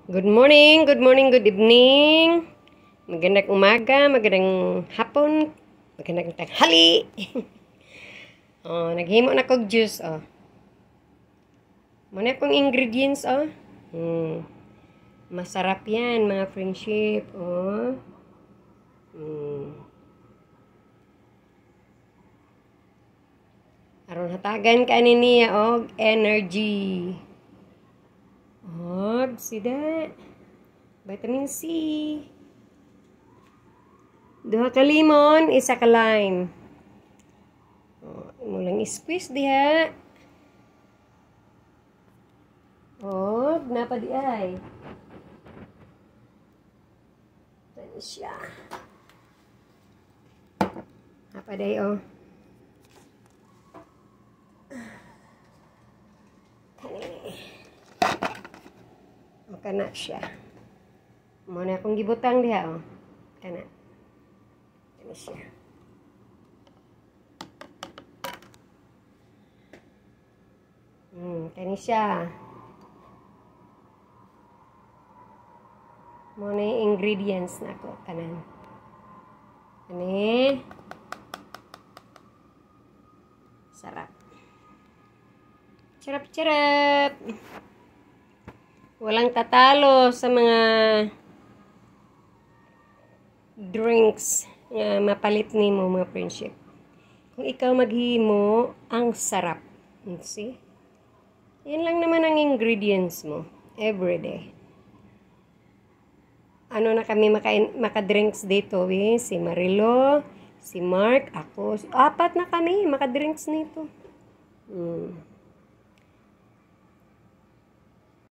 Good morning, good evening. Magandang umaga, magandang hapon, magandang tanghali. Naghimo na kog juice, Muna akong ingredients, Masarap yan, mga friendship, Aron hatagan ka niya, energy. Sida. Vitamin C. Duha ka limon, isa ka lime. Imo lang squeeze diha. Napa di ay. Tani siya. Napa day, Kana siya. Muna akong gibutang diha, Kana. Kana siya. Kani siya. Muna yung ingredients na ko. Kanan. Kani. Sarap. Charap-charap. Walang tatalo sa mga drinks nga mapalit nimo, mga friendship. Kung ikaw maghimo, ang sarap. See? Yan lang naman ang ingredients mo everyday. Ano na kami makadrinks dito, Si Marilo, si Mark, ako. 4 na kami makadrinks nito.